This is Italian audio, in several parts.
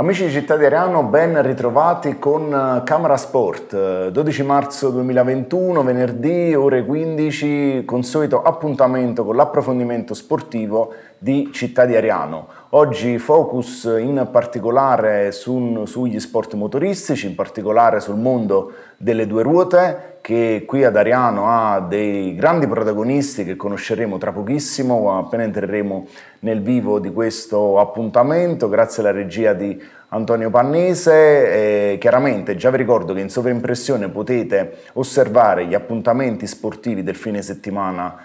Amici di Città di Ariano, ben ritrovati con Camera Sport, 12 marzo 2021, venerdì, ore 15, consueto appuntamento con l'approfondimento sportivo di Città di Ariano. Oggi focus in particolare sugli sport motoristici, in particolare sul mondo delle due ruote, che qui ad Ariano ha dei grandi protagonisti che conosceremo tra pochissimo, appena entreremo nel vivo di questo appuntamento, grazie alla regia di Antonio Pannese. Chiaramente già vi ricordo che in sovraimpressione potete osservare gli appuntamenti sportivi del fine settimana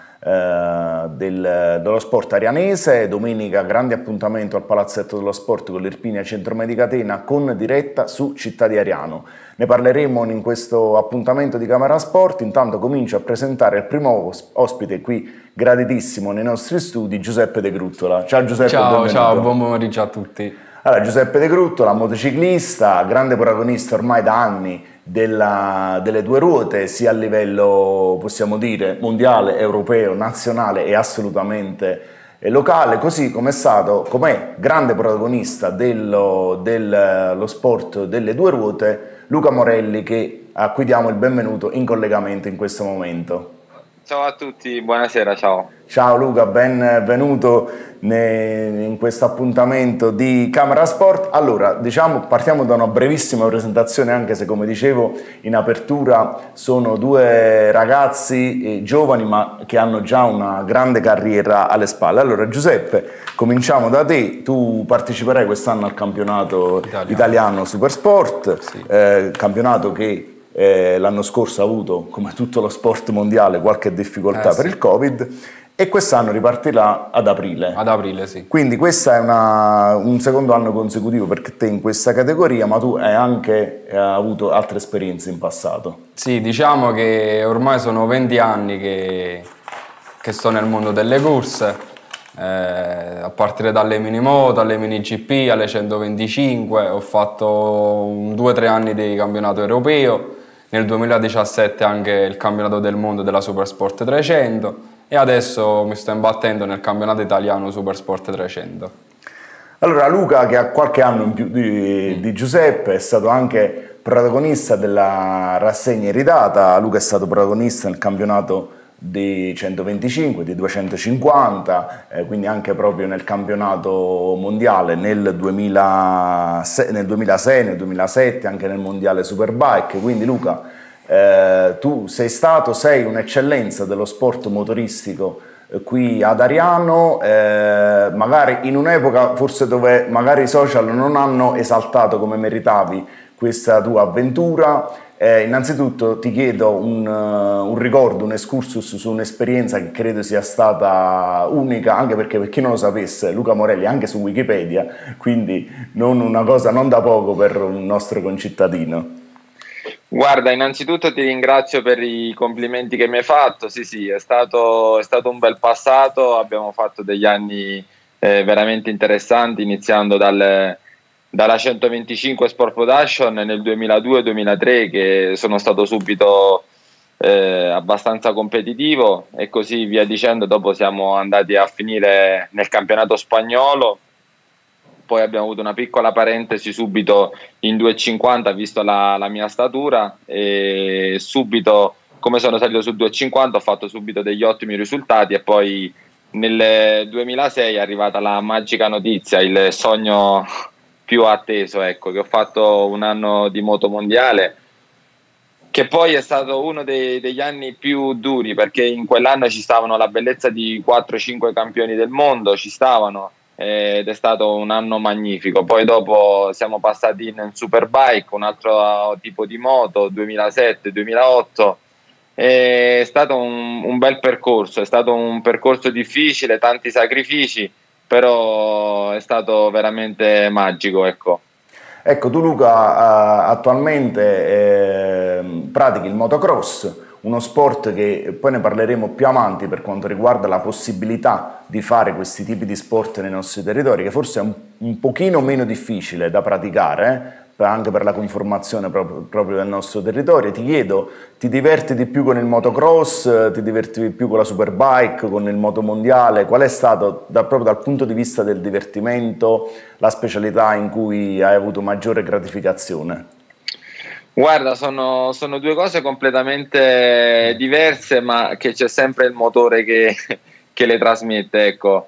dello sport arianese. Domenica grande appuntamento al Palazzetto dello Sport con l'Irpinia Centro Medica Atena con diretta su Città di Ariano. Ne parleremo in questo appuntamento di Camera Sport. Intanto comincio a presentare il primo ospite qui graditissimo nei nostri studi, Giuseppe De Gruttola. Ciao Giuseppe, benvenuto. Ciao, buon pomeriggio a tutti. Allora, Giuseppe De Gruttola, motociclista, grande protagonista ormai da anni delle due ruote, sia a livello, possiamo dire, mondiale, europeo, nazionale e assolutamente locale, così come è stato, com'è grande protagonista dello sport delle due ruote, Luca Morelli, a cui diamo il benvenuto in collegamento in questo momento. Ciao a tutti, buonasera, ciao. Ciao Luca, benvenuto in questo appuntamento di Camera Sport. Allora, partiamo da una brevissima presentazione, anche se come dicevo in apertura sono due ragazzi giovani ma che hanno già una grande carriera alle spalle. Allora Giuseppe, cominciamo da te, tu parteciperai quest'anno al campionato italiano Supersport, sì. Campionato che l'anno scorso ha avuto, come tutto lo sport mondiale, qualche difficoltà per il Covid, e quest'anno ripartirà ad aprile. Ad aprile, sì. Quindi questo è un secondo anno consecutivo per te in questa categoria, ma tu hai anche avuto altre esperienze in passato. Sì, diciamo che ormai sono 20 anni che sto nel mondo delle corse, a partire dalle minimoto, alle mini GP, alle 125, ho fatto 2-3 anni di campionato europeo. Nel 2017 anche il campionato del mondo della Supersport 300 e adesso mi sto imbattendo nel campionato italiano Supersport 300. Allora Luca, che ha qualche anno in più di Giuseppe, è stato anche protagonista della rassegna iridata. Luca è stato protagonista nel campionato di 125, di 250, quindi anche proprio nel campionato mondiale nel 2006, nel 2007, anche nel mondiale Superbike. Quindi Luca, tu sei un'eccellenza dello sport motoristico qui ad Ariano, magari in un'epoca forse dove magari i social non hanno esaltato come meritavi questa tua avventura. Innanzitutto ti chiedo un ricordo, un excursus su un'esperienza che credo sia stata unica, anche perché per chi non lo sapesse Luca Morelli è anche su Wikipedia, quindi una cosa non da poco per un nostro concittadino. Guarda, innanzitutto ti ringrazio per i complimenti che mi hai fatto. Sì, è stato un bel passato, abbiamo fatto degli anni veramente interessanti, iniziando dalla 125 Sport Production nel 2002-2003, che sono stato subito abbastanza competitivo, e così via dicendo. Dopo siamo andati a finire nel campionato spagnolo, poi abbiamo avuto una piccola parentesi subito in 250 visto la mia statura, e subito, come sono salito su 250, ho fatto subito degli ottimi risultati, e poi nel 2006 è arrivata la magica notizia, il sogno più atteso, ecco, che ho fatto un anno di moto mondiale, che poi è stato uno degli anni più duri, perché in quell'anno ci stavano la bellezza di 4-5 campioni del mondo, ed è stato un anno magnifico. Poi dopo siamo passati in Superbike, un altro tipo di moto, 2007-2008. È stato un bel percorso, è stato un percorso difficile, tanti sacrifici, però è stato veramente magico, ecco. Ecco, tu Luca attualmente pratichi il motocross, uno sport che poi ne parleremo più avanti per quanto riguarda la possibilità di fare questi tipi di sport nei nostri territori, che forse è un pochino meno difficile da praticare, anche per la conformazione proprio del nostro territorio. Ti chiedo, ti diverti di più con il motocross, ti diverti di più con la superbike, con il motomondiale? Qual è stato, proprio dal punto di vista del divertimento, la specialità in cui hai avuto maggiore gratificazione? Guarda, sono due cose completamente diverse, ma che c'è sempre il motore che le trasmette, ecco.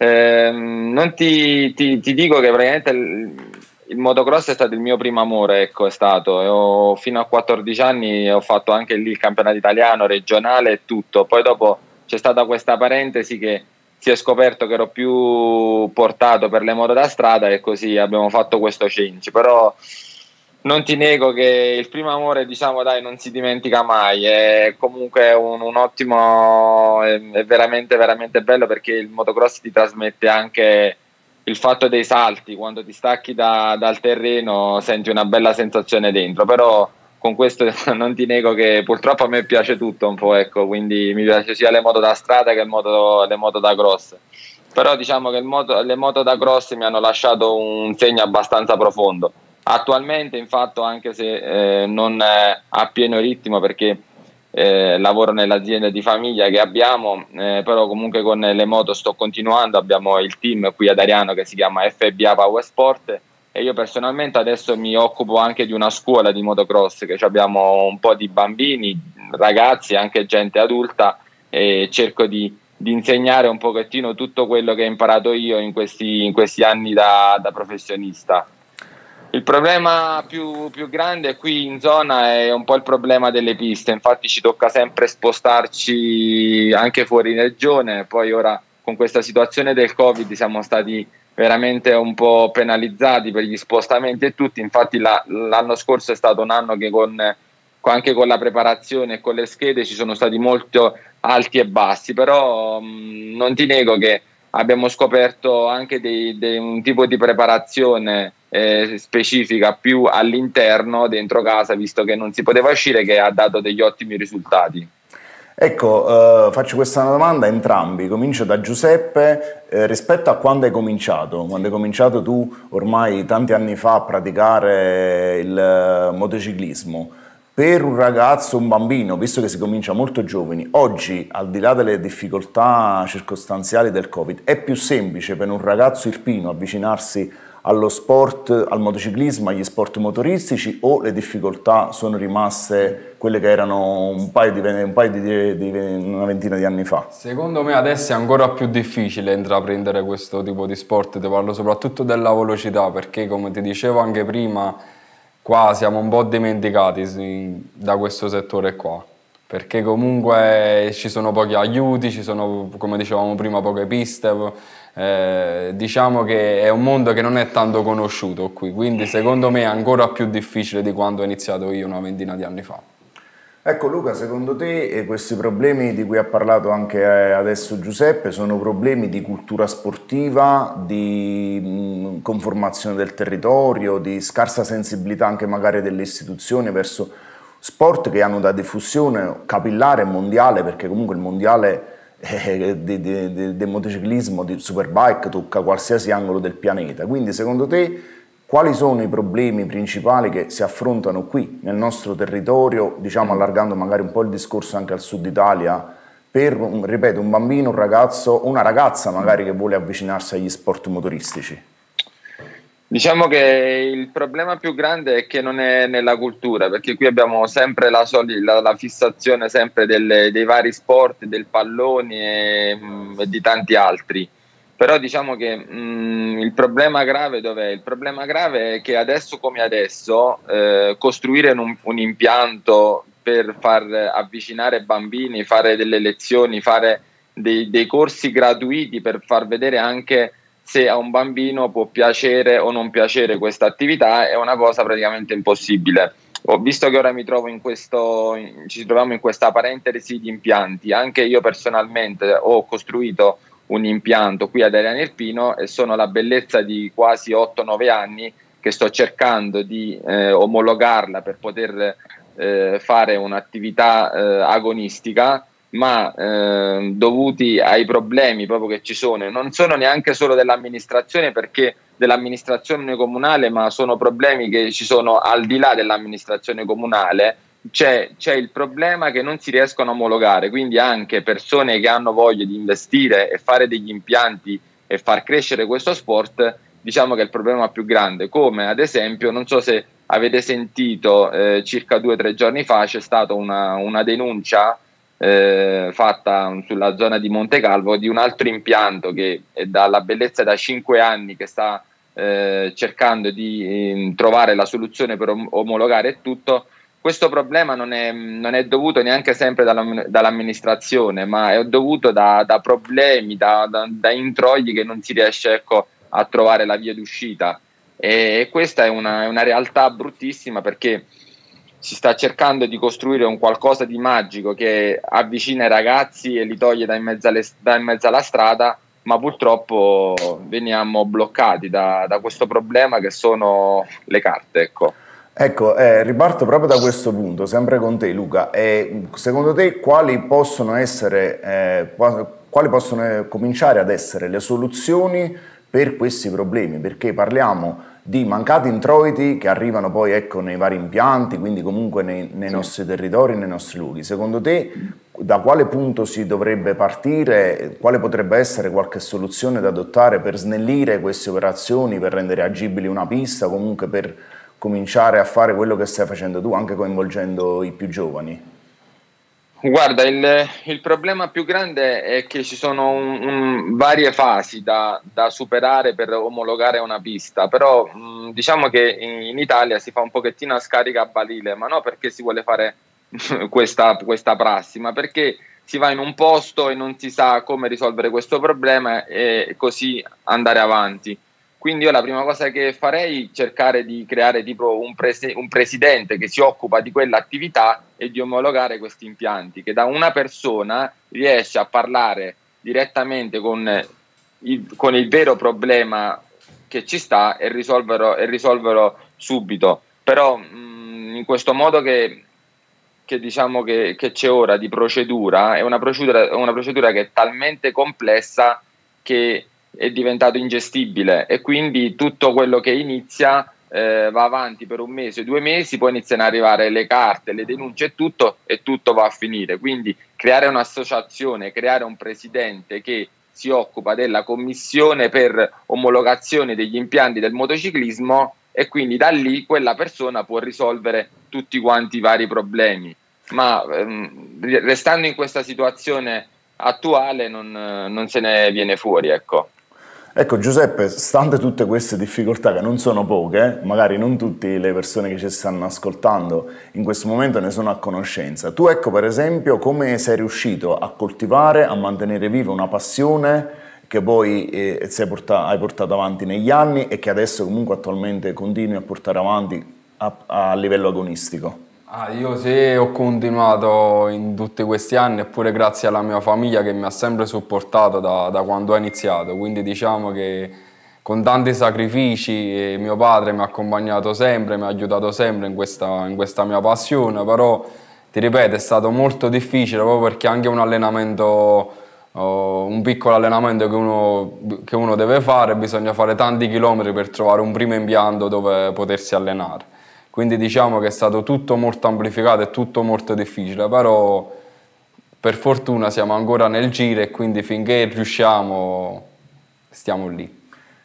Non ti dico che praticamente il motocross è stato il mio primo amore, ecco, è stato. Fino a 14 anni ho fatto anche lì il campionato italiano, regionale e tutto. Poi dopo c'è stata questa parentesi che si è scoperto che ero più portato per le moto da strada e così abbiamo fatto questo change. Però non ti nego che il primo amore, diciamo, dai, non si dimentica mai, è comunque un ottimo, è veramente veramente bello, perché il motocross ti trasmette anche il fatto dei salti. Quando ti stacchi dal terreno senti una bella sensazione dentro. Però con questo non ti nego che purtroppo a me piace tutto un po', ecco, quindi mi piace sia le moto da strada che le moto da cross. Però diciamo che le moto da cross mi hanno lasciato un segno abbastanza profondo. Attualmente, infatti, anche se non a pieno ritmo, perché lavoro nell'azienda di famiglia che abbiamo, però comunque con le moto sto continuando. Abbiamo il team qui ad Ariano che si chiama FBA Power Sport, e io personalmente adesso mi occupo anche di una scuola di motocross, che abbiamo un po' di bambini, ragazzi, anche gente adulta, e cerco di insegnare un pochettino tutto quello che ho imparato io in questi anni da professionista. Il problema più grande qui in zona è un po' il problema delle piste. Infatti ci tocca sempre spostarci anche fuori regione. Poi ora con questa situazione del Covid siamo stati veramente un po' penalizzati per gli spostamenti e tutti. Infatti l'anno scorso è stato un anno che anche con la preparazione e con le schede ci sono stati molto alti e bassi, però non ti nego che abbiamo scoperto anche un tipo di preparazione specifica più all'interno, dentro casa, visto che non si poteva uscire, che ha dato degli ottimi risultati. Ecco, faccio questa domanda a entrambi, comincio da Giuseppe. Rispetto a quando hai cominciato tu ormai tanti anni fa a praticare il motociclismo, per un ragazzo, un bambino, visto che si comincia molto giovani, oggi, al di là delle difficoltà circostanziali del Covid, è più semplice per un ragazzo irpino avvicinarsi allo sport, al motociclismo, agli sport motoristici, o le difficoltà sono rimaste quelle che erano una ventina di anni fa? Secondo me adesso è ancora più difficile intraprendere questo tipo di sport. Ti parlo soprattutto della velocità, perché come ti dicevo anche prima, qua siamo un po' dimenticati da questo settore qua, perché comunque ci sono pochi aiuti, ci sono, come dicevamo prima, poche piste. Diciamo che è un mondo che non è tanto conosciuto qui, quindi secondo me è ancora più difficile di quando ho iniziato io una ventina di anni fa. Ecco Luca, secondo te questi problemi di cui ha parlato anche adesso Giuseppe sono problemi di cultura sportiva, di conformazione del territorio, di scarsa sensibilità anche magari delle istituzioni verso sport che hanno da diffusione capillare e mondiale, perché comunque il mondiale del motociclismo, di superbike, tocca qualsiasi angolo del pianeta. Quindi secondo te quali sono i problemi principali che si affrontano qui nel nostro territorio, diciamo allargando magari un po' il discorso anche al sud Italia, per, ripeto, un bambino, un ragazzo, una ragazza magari che vuole avvicinarsi agli sport motoristici? Diciamo che il problema più grande è che non è nella cultura, perché qui abbiamo sempre la fissazione sempre dei vari sport, del pallone e di tanti altri. Però diciamo che il problema grave dov'è? Il problema grave è che adesso come adesso costruire un impianto per far avvicinare bambini, fare delle lezioni, fare dei corsi gratuiti per far vedere anche se a un bambino può piacere o non piacere questa attività, è una cosa praticamente impossibile. Ho visto che ora ci troviamo in questa parentesi di impianti. Anche io personalmente ho costruito un impianto qui ad Ariano Irpino e sono la bellezza di quasi 8-9 anni che sto cercando di omologarla per poter fare un'attività agonistica, ma dovuti ai problemi proprio che ci sono. Non sono neanche solo dell'amministrazione, perché dell'amministrazione comunale, ma sono problemi che ci sono al di là dell'amministrazione comunale. C'è il problema che non si riescono a omologare, quindi anche persone che hanno voglia di investire e fare degli impianti e far crescere questo sport, diciamo che è il problema più grande. Come ad esempio, non so se avete sentito, circa 2 o 3 giorni fa c'è stata una denuncia fatta sulla zona di Monte Calvo di un altro impianto che è dalla bellezza da 5 anni che sta cercando di trovare la soluzione per omologare tutto. Questo problema non è dovuto neanche sempre dall'amministrazione, ma è dovuto da problemi, da introgli che non si riesce, ecco, a trovare la via d'uscita. E questa è una realtà bruttissima, perché si sta cercando di costruire un qualcosa di magico che avvicina i ragazzi e li toglie da in mezzo alla strada, ma purtroppo veniamo bloccati da questo problema che sono le carte, ecco. Ecco, riparto proprio da questo punto, sempre con te Luca. Secondo te quali possono cominciare ad essere le soluzioni per questi problemi? Perché parliamo di mancati introiti che arrivano poi, ecco, nei vari impianti, quindi comunque nei nostri territori, nei nostri luoghi. Secondo te da quale punto si dovrebbe partire? Quale potrebbe essere qualche soluzione da adottare per snellire queste operazioni, per rendere agibili una pista, comunque per cominciare a fare quello che stai facendo tu, anche coinvolgendo i più giovani? Guarda, il problema più grande è che ci sono varie fasi da superare per omologare una pista, però diciamo che in Italia si fa un pochettino a scarica a barile, ma non perché si vuole fare questa prassi, ma perché si va in un posto e non si sa come risolvere questo problema e così andare avanti. Quindi io la prima cosa che farei è cercare di creare tipo un presidente che si occupa di quell'attività e di omologare questi impianti, che da una persona riesce a parlare direttamente con il vero problema che ci sta e risolverlo subito. Però in questo modo che diciamo che c'è ora di procedura, è una procedura che è talmente complessa che è diventato ingestibile, e quindi tutto quello che inizia va avanti per 1 mese, 2 mesi, poi iniziano ad arrivare le carte, le denunce e tutto va a finire. Quindi creare un'associazione, creare un presidente che si occupa della commissione per omologazione degli impianti del motociclismo, e quindi da lì quella persona può risolvere tutti quanti i vari problemi. Ma restando in questa situazione attuale non se ne viene fuori, ecco. Ecco Giuseppe, stante tutte queste difficoltà che non sono poche, magari non tutte le persone che ci stanno ascoltando in questo momento ne sono a conoscenza. Tu, ecco, per esempio, come sei riuscito a coltivare, a mantenere viva una passione che poi hai portato avanti negli anni e che adesso comunque attualmente continui a portare avanti a livello agonistico? Io sì, ho continuato in tutti questi anni, eppure grazie alla mia famiglia che mi ha sempre supportato da quando ho iniziato, quindi diciamo che con tanti sacrifici mio padre mi ha accompagnato sempre, mi ha aiutato sempre in questa mia passione, però ti ripeto è stato molto difficile proprio perché anche un allenamento, un piccolo allenamento che uno deve fare, bisogna fare tanti chilometri per trovare un primo impianto dove potersi allenare. Quindi diciamo che è stato tutto molto amplificato e tutto molto difficile, però per fortuna siamo ancora nel giro e quindi finché riusciamo stiamo lì.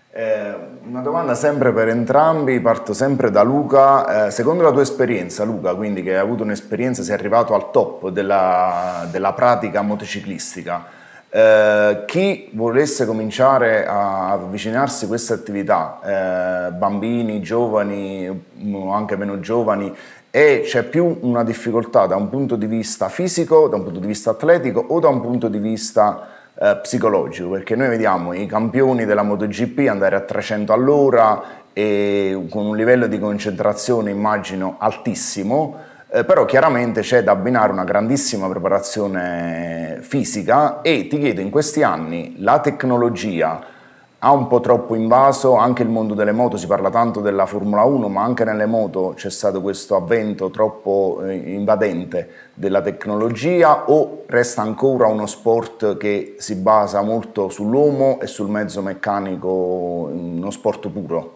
Una domanda sempre per entrambi, parto sempre da Luca. Secondo la tua esperienza, Luca, quindi che hai avuto un'esperienza, sei arrivato al top della pratica motociclistica, chi volesse cominciare a avvicinarsi a questa attività, bambini, giovani, anche meno giovani, e c'è più una difficoltà da un punto di vista fisico, da un punto di vista atletico o da un punto di vista psicologico? Perché noi vediamo i campioni della MotoGP andare a 300 all'ora e con un livello di concentrazione immagino altissimo, però chiaramente c'è da abbinare una grandissima preparazione fisica, e ti chiedo, in questi anni la tecnologia ha un po' troppo invaso anche il mondo delle moto. Si parla tanto della Formula 1, ma anche nelle moto c'è stato questo avvento troppo invadente della tecnologia, o resta ancora uno sport che si basa molto sull'uomo e sul mezzo meccanico, uno sport puro?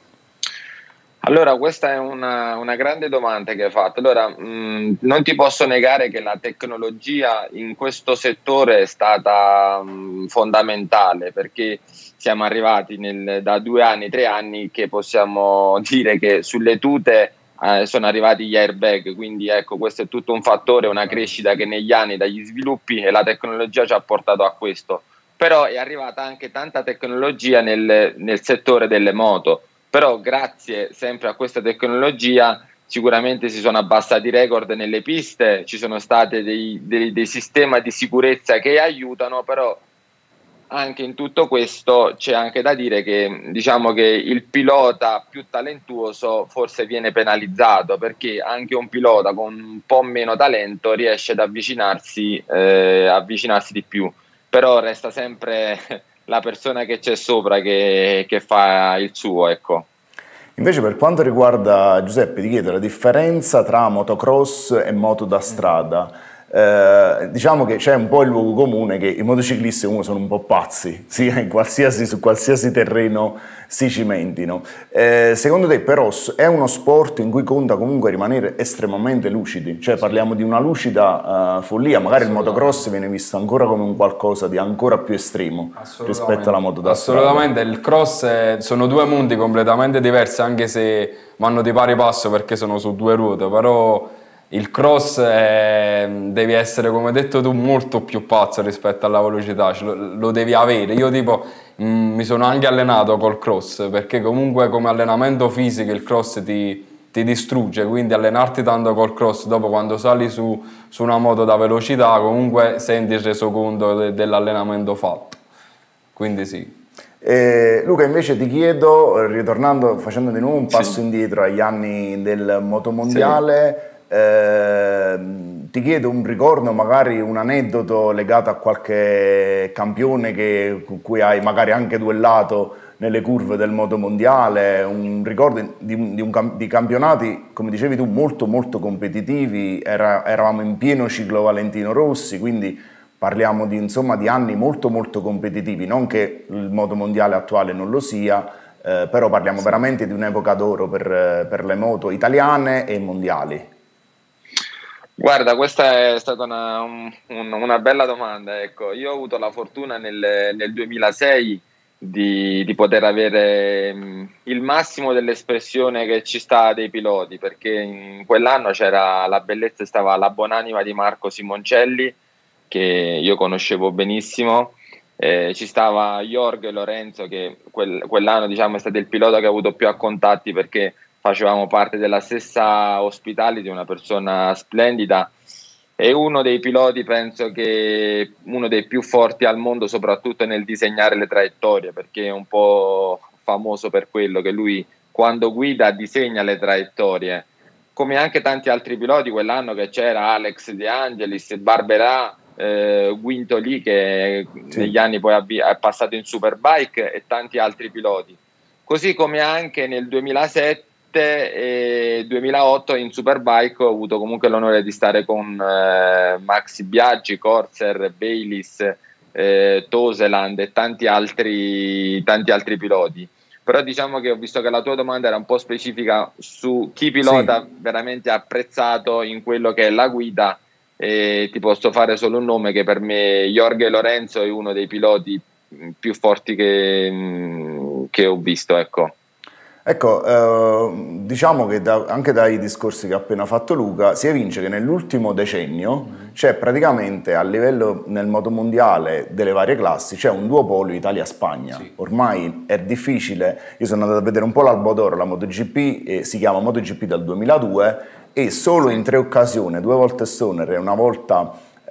Allora, questa è una grande domanda che hai fatto. Allora, non ti posso negare che la tecnologia in questo settore è stata fondamentale, perché siamo arrivati da 2 anni, 3 anni, che possiamo dire che sulle tute sono arrivati gli airbag, quindi ecco, questo è tutto un fattore, una crescita che negli anni, dagli sviluppi, e la tecnologia ci ha portato a questo. Però è arrivata anche tanta tecnologia nel settore delle moto. Però grazie sempre a questa tecnologia sicuramente si sono abbassati i record nelle piste, ci sono stati dei sistemi di sicurezza che aiutano, però anche in tutto questo c'è anche da dire che, diciamo, che il pilota più talentuoso forse viene penalizzato, perché anche un pilota con un po' meno talento riesce ad avvicinarsi di più, però resta sempre la persona che c'è sopra che fa il suo, ecco. Invece per quanto riguarda, Giuseppe, ti chiedo la differenza tra motocross e moto da strada. Diciamo che c'è un po' il luogo comune che i motociclisti comunque sono un po' pazzi, sia su qualsiasi terreno si cimentino. Secondo te però è uno sport in cui conta comunque rimanere estremamente lucidi? Cioè parliamo di una lucida follia, magari il motocross viene visto ancora come un qualcosa di ancora più estremo rispetto alla moto da strada. Assolutamente, il cross sono 2 mondi completamente diversi, anche se vanno di pari passo perché sono su 2 ruote, però il cross devi essere, come hai detto tu, molto più pazzo rispetto alla velocità, lo devi avere. Io tipo mi sono anche allenato col cross, perché comunque come allenamento fisico il cross ti distrugge, quindi allenarti tanto col cross, dopo quando sali su una moto da velocità comunque senti il resoconto dell'allenamento fatto, quindi sì. Luca, invece ti chiedo, ritornando, facendo di nuovo un passo indietro agli anni del motomondiale, ti chiedo un ricordo, magari un aneddoto legato a qualche campione con cui hai magari anche duellato nelle curve del motomondiale, un ricordo di campionati, come dicevi tu, molto molto competitivi. Eravamo in pieno ciclo Valentino Rossi, quindi parliamo di anni molto molto competitivi, non che il motomondiale attuale non lo sia, però parliamo veramente di un'epoca d'oro per le moto italiane e mondiali. Guarda, questa è stata una bella domanda. Ecco, io ho avuto la fortuna nel 2006 di poter avere il massimo dell'espressione che ci sta dei piloti, perché in quell'anno c'era la bellezza, stava la buonanima di Marco Simoncelli, che io conoscevo benissimo, ci stava Jorge Lorenzo, che quell'anno, diciamo, è stato il pilota che ha avuto più a contatti, perché facevamo parte della stessa hospitality, una persona splendida, e uno dei piloti, penso che uno dei più forti al mondo, soprattutto nel disegnare le traiettorie, perché è un po' famoso per quello che lui, quando guida, disegna le traiettorie, come anche tanti altri piloti quell'anno, che c'era Alex De Angelis, Barbera, Guinto Lee, che negli anni poi è passato in Superbike, e tanti altri piloti, così come anche nel 2007 e 2008 in Superbike ho avuto comunque l'onore di stare con Maxi Biaggi, Corser, Bayliss, Toseland e tanti altri piloti. Però diciamo che ho visto che la tua domanda era un po' specifica su chi pilota veramente apprezzato in quello che è la guida, e ti posso fare solo un nome, che per me Jorge Lorenzo è uno dei piloti più forti che ho visto, ecco. Ecco, diciamo che anche dai discorsi che ha appena fatto Luca si evince che nell'ultimo decennio c'è praticamente a livello nel motomondiale delle varie classi c'è un duopolio Italia-Spagna. Ormai è difficile, io sono andato a vedere un po' l'albo d'oro, la MotoGP, si chiama MotoGP dal 2002 e solo in 3 occasioni, 2 volte Stoner e una volta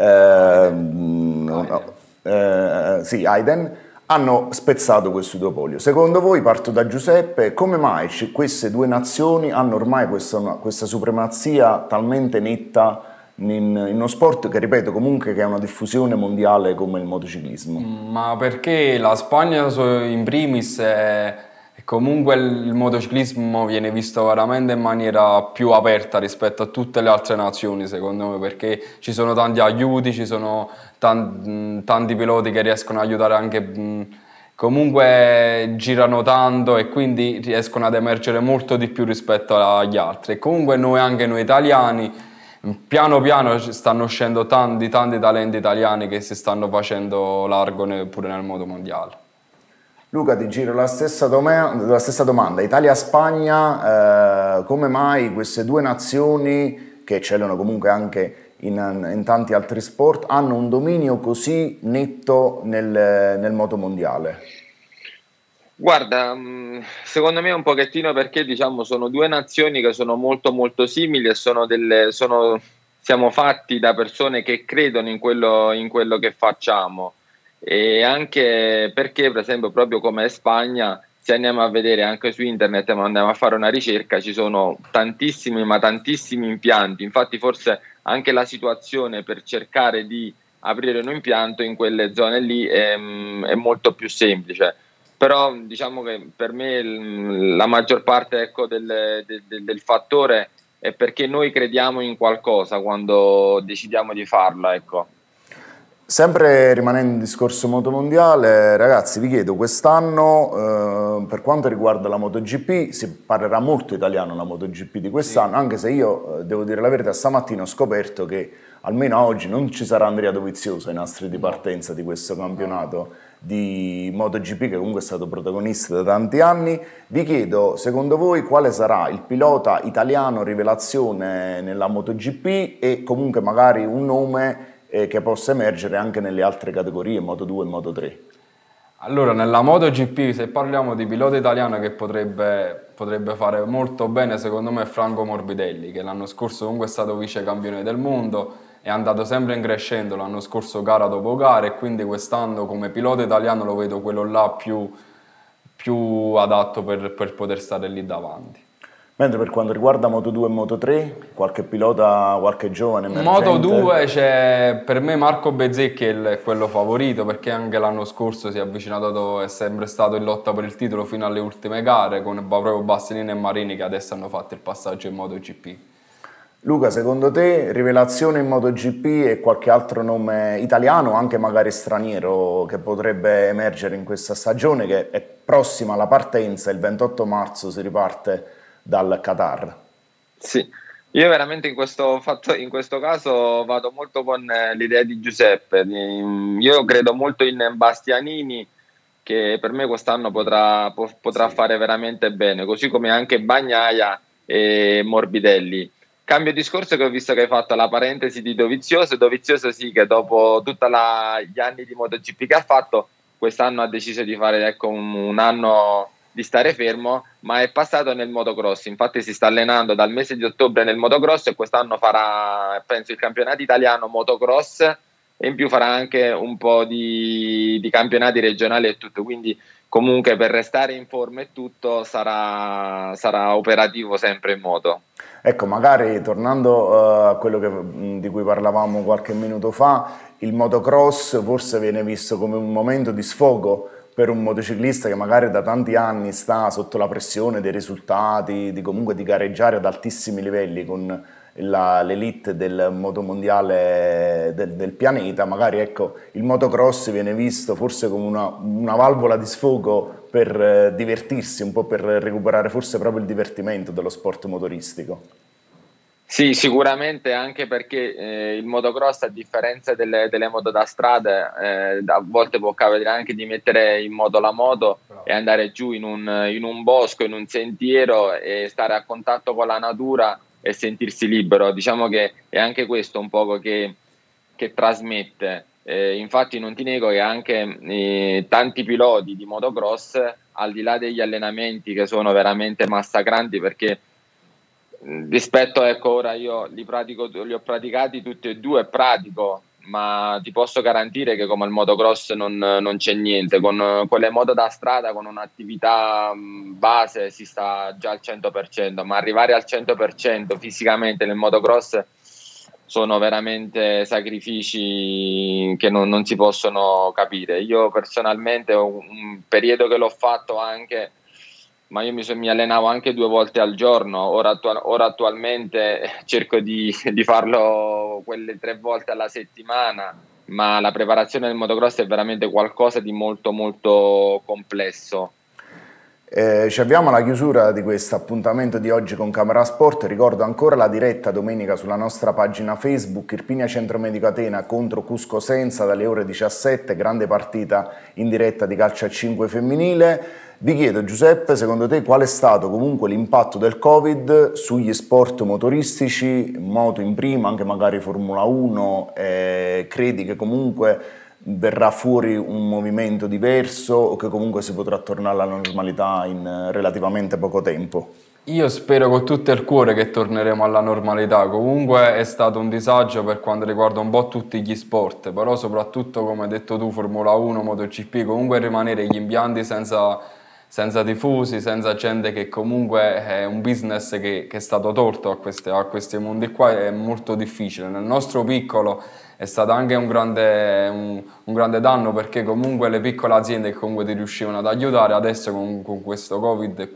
Hayden, hanno spezzato questo duopolio. Secondo voi, parto da Giuseppe, come mai queste 2 nazioni hanno ormai questa supremazia talmente netta in uno sport che, ripeto, comunque che ha una diffusione mondiale come il motociclismo? Ma perché la Spagna in primis comunque il motociclismo viene visto veramente in maniera più aperta rispetto a tutte le altre nazioni, secondo me, perché ci sono tanti aiuti, ci sono tanti piloti che riescono ad aiutare anche, comunque girano tanto e quindi riescono ad emergere molto di più rispetto agli altri. E comunque anche noi italiani, piano piano stanno uscendo tanti talenti italiani che si stanno facendo largo pure nel mondo mondiale. Luca, ti giro la stessa domanda. Italia-Spagna, come mai queste due nazioni, che eccellono comunque anche in tanti altri sport, hanno un dominio così netto nel moto mondiale? Guarda, secondo me è un pochettino perché diciamo sono due nazioni che sono molto molto simili e siamo fatti da persone che credono in quello che facciamo. E anche perché, per esempio, proprio come Spagna, se andiamo a vedere anche su internet, ma andiamo a fare una ricerca, ci sono tantissimi impianti. Infatti forse anche la situazione per cercare di aprire un impianto in quelle zone lì è molto più semplice. Però diciamo che per me la maggior parte, ecco, del fattore è perché noi crediamo in qualcosa quando decidiamo di farla, ecco. Sempre rimanendo in discorso motomondiale, ragazzi, vi chiedo, quest'anno per quanto riguarda la MotoGP, si parlerà molto italiano la MotoGP di quest'anno, sì. Anche se io, devo dire la verità, stamattina ho scoperto che almeno oggi non ci sarà Andrea Dovizioso ai nastri di partenza di questo campionato di MotoGP, che comunque è stato protagonista da tanti anni. Vi chiedo, secondo voi, quale sarà il pilota italiano rivelazione nella MotoGP e comunque magari un nome che possa emergere anche nelle altre categorie, Moto 2 e Moto 3? Allora, nella MotoGP, se parliamo di pilota italiano che potrebbe fare molto bene, secondo me è Franco Morbidelli, che l'anno scorso comunque è stato vice campione del mondo, è andato sempre in crescendo, l'anno scorso gara dopo gara, e quindi quest'anno come pilota italiano lo vedo quello là più adatto per poter stare lì davanti. Mentre per quanto riguarda Moto 2 e Moto 3, qualche pilota, qualche giovane emergente? Moto 2 c'è per me Marco Bezzecchi, è quello favorito, perché anche l'anno scorso si è avvicinato, è sempre stato in lotta per il titolo fino alle ultime gare, con proprio Bastianini e Marini che adesso hanno fatto il passaggio in MotoGP. Luca, secondo te rivelazione in MotoGP e qualche altro nome italiano, anche magari straniero, che potrebbe emergere in questa stagione che è prossima alla partenza, il 28 marzo si riparte dal Qatar? Sì, io veramente in questo caso vado molto con l'idea di Giuseppe. Io credo molto in Bastianini, che per me quest'anno potrà fare veramente bene, così come anche Bagnaia e Morbidelli. Cambio discorso, che ho visto che hai fatto la parentesi di Dovizioso sì, che dopo tutti gli anni di MotoGP che ha fatto, quest'anno ha deciso di fare, ecco, un anno di stare fermo, ma è passato nel motocross. Infatti si sta allenando dal mese di ottobre nel motocross e quest'anno farà, penso, il campionato italiano motocross, e in più farà anche un po' di campionati regionali e tutto, quindi comunque per restare in forma e tutto sarà operativo sempre in moto. Ecco, magari tornando a quello di cui parlavamo qualche minuto fa, il motocross forse viene visto come un momento di sfogo per un motociclista che magari da tanti anni sta sotto la pressione dei risultati, comunque di gareggiare ad altissimi livelli con l'elite del motomondiale del pianeta. Magari, ecco, il motocross viene visto forse come una valvola di sfogo per divertirsi, un po' per recuperare forse proprio il divertimento dello sport motoristico. Sì, sicuramente, anche perché il motocross, a differenza delle moto da strada, a volte può capitare anche di mettere in moto la moto e andare giù in un bosco, in un sentiero, e stare a contatto con la natura e sentirsi libero. Diciamo che è anche questo un poco che trasmette. Infatti non ti nego che anche tanti piloti di motocross, al di là degli allenamenti che sono veramente massacranti, perché rispetto, ecco, ora io li ho praticati tutti e due, pratico, ma ti posso garantire che come al motocross non c'è niente. Con le moto da strada, con un'attività base, si sta già al 100%, ma arrivare al 100% fisicamente nel motocross sono veramente sacrifici che non si possono capire. Io personalmente ho un periodo che l'ho fatto anche, ma io mi allenavo anche 2 volte al giorno. Ora attualmente cerco di farlo quelle 3 volte alla settimana, ma la preparazione del motocross è veramente qualcosa di molto molto complesso. Ci avviamo alla chiusura di questo appuntamento di oggi con Camera Sport. Ricordo ancora la diretta domenica sulla nostra pagina Facebook Irpinia Centro Medico Atena contro Cusco Senza dalle ore 17, grande partita in diretta di calcio a 5 femminile. Vi chiedo, Giuseppe, secondo te qual è stato comunque l'impatto del Covid sugli sport motoristici, moto in prima, anche magari Formula 1, credi che comunque verrà fuori un movimento diverso o che comunque si potrà tornare alla normalità in relativamente poco tempo? Io spero con tutto il cuore che torneremo alla normalità. Comunque è stato un disagio per quanto riguarda un po' tutti gli sport, però soprattutto, come hai detto tu, Formula 1, MotoGP, comunque rimanere gli impianti senza tifosi, senza gente, che comunque è un business che è stato torto a questi mondi qua, è molto difficile. Nel nostro piccolo è stato anche un grande danno, perché comunque le piccole aziende che comunque ti riuscivano ad aiutare adesso con questo Covid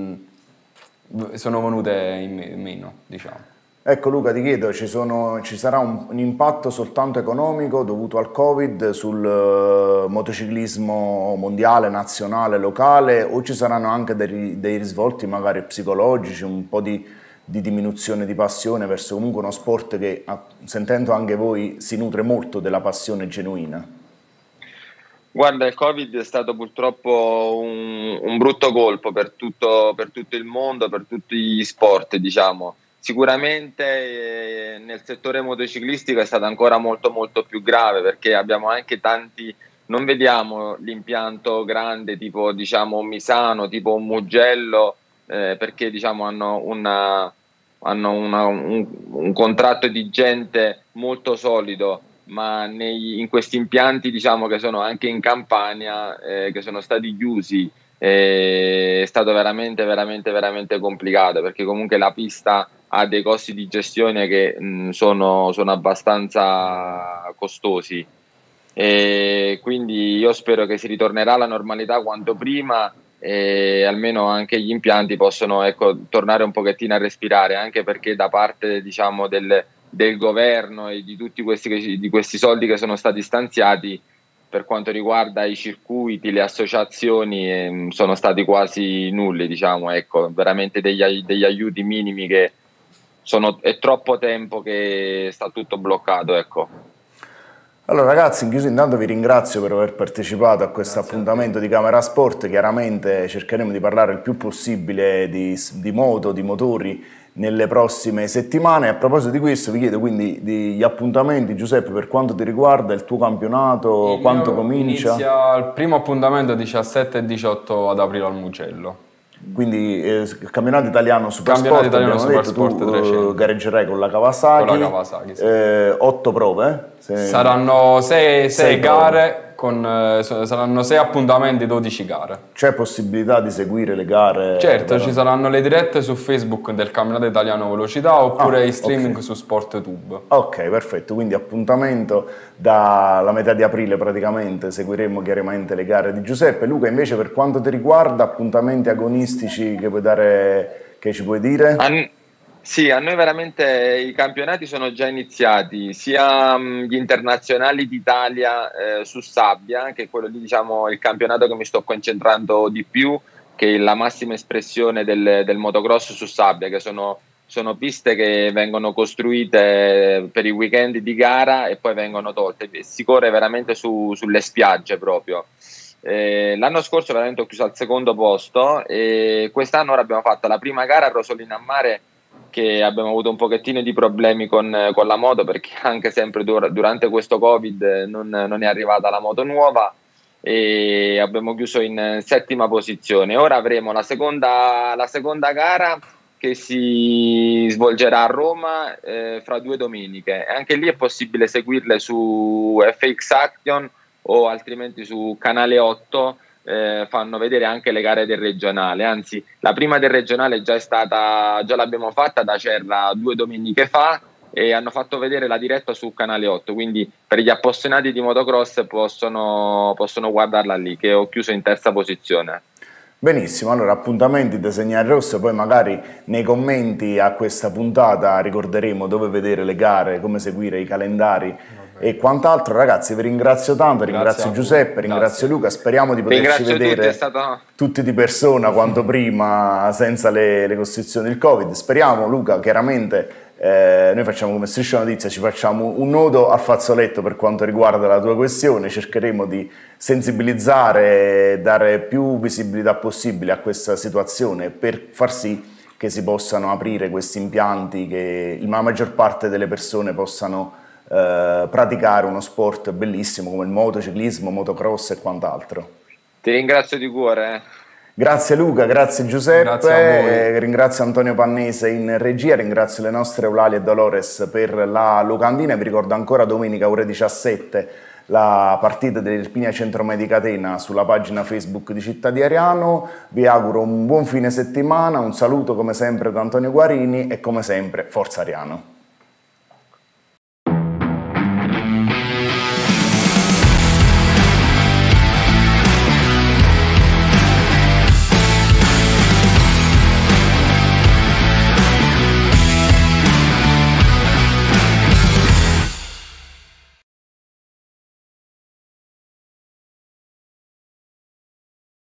sono venute in meno, diciamo. Ecco Luca, ti chiedo, ci sarà un impatto soltanto economico dovuto al Covid sul motociclismo mondiale, nazionale, locale, o ci saranno anche dei risvolti magari psicologici, un po' di diminuzione di passione verso comunque uno sport che, sentendo anche voi, si nutre molto della passione genuina? Guarda, il Covid è stato purtroppo un brutto colpo per tutto il mondo, per tutti gli sport, diciamo. Sicuramente nel settore motociclistico è stato ancora molto molto più grave, perché abbiamo anche tanti, non vediamo l'impianto grande tipo, diciamo, Misano, tipo un Mugello, perché diciamo hanno un contratto di gente molto solido, ma in questi impianti, diciamo, che sono anche in Campania, che sono stati chiusi, è stato veramente veramente complicato, perché comunque la pista ha dei costi di gestione che sono abbastanza costosi, e quindi io spero che si ritornerà alla normalità quanto prima, e almeno anche gli impianti possono, ecco, tornare un pochettino a respirare, anche perché da parte, diciamo, del governo e di tutti questi soldi che sono stati stanziati per quanto riguarda i circuiti, le associazioni, sono stati quasi nulli, diciamo, ecco, veramente degli aiuti minimi, che è troppo tempo che sta tutto bloccato, ecco. Allora ragazzi, in chiusura intanto vi ringrazio per aver partecipato a questo appuntamento di Camera Sport. Chiaramente cercheremo di parlare il più possibile di moto, di motori nelle prossime settimane. A proposito di questo vi chiedo quindi degli appuntamenti, Giuseppe, per quanto ti riguarda il tuo campionato, quanto comincia? Inizia il primo appuntamento 17 e 18 ad aprile al Mugello. Quindi il campionato italiano Supersport, abbiamo detto, tu gareggerai con la Kawasaki, con la Kawasaki, sì. 8 prove? Saranno 6 gare, saranno 6 appuntamenti, 12 gare. C'è possibilità di seguire le gare? Certo, ci saranno le dirette su Facebook del campionato italiano velocità, oppure i streaming su SportTube. Ok, perfetto, quindi appuntamento dalla metà di aprile praticamente, seguiremo chiaramente le gare di Giuseppe. Luca, invece, per quanto ti riguarda, appuntamenti agonistici che ci puoi dire? Sì, a noi veramente i campionati sono già iniziati, sia gli internazionali d'Italia su sabbia, che è quello lì, diciamo, il campionato che mi sto concentrando di più, che è la massima espressione del motocross su sabbia, che sono piste che vengono costruite per i weekend di gara e poi vengono tolte. Si corre veramente sulle spiagge proprio. L'anno scorso veramente ho chiuso al secondo posto, e quest'anno ora abbiamo fatto la prima gara a Rosolina a Mare, che abbiamo avuto un pochettino di problemi con la moto, perché anche sempre durante questo Covid non è arrivata la moto nuova, e abbiamo chiuso in settima posizione. Ora avremo la seconda gara, che si svolgerà a Roma fra 2 domeniche, e anche lì è possibile seguirle su FX Action o altrimenti su Canale 8. Fanno vedere anche le gare del regionale, anzi la prima del regionale già l'abbiamo fatta da Acerra 2 domeniche fa, e hanno fatto vedere la diretta su Canale 8, quindi per gli appassionati di motocross possono guardarla lì, che ho chiuso in terza posizione. Benissimo, allora appuntamenti da segnare rosso, poi magari nei commenti a questa puntata ricorderemo dove vedere le gare, come seguire i calendari e quant'altro. Ragazzi, vi ringrazio tanto, ringrazio Giuseppe, ringrazio Luca, speriamo di poterci vedere tutti di persona quanto prima, senza le costrizioni del Covid. Speriamo, Luca, chiaramente noi facciamo come Striscia Notizia, ci facciamo un nodo al fazzoletto per quanto riguarda la tua questione, cercheremo di sensibilizzare e dare più visibilità possibile a questa situazione per far sì che si possano aprire questi impianti, che la maggior parte delle persone possano praticare uno sport bellissimo come il motociclismo, motocross e quant'altro. Ti ringrazio di cuore. Grazie Luca, grazie Giuseppe, grazie ringrazio Antonio Pannese in regia, ringrazio le nostre Eulalia e Dolores per la locandina. Vi ricordo ancora domenica ore 17 la partita dell'Irpinia Centromedi Catena sulla pagina Facebook di Città di Ariano. Vi auguro un buon fine settimana, un saluto come sempre da Antonio Guarini e come sempre Forza Ariano.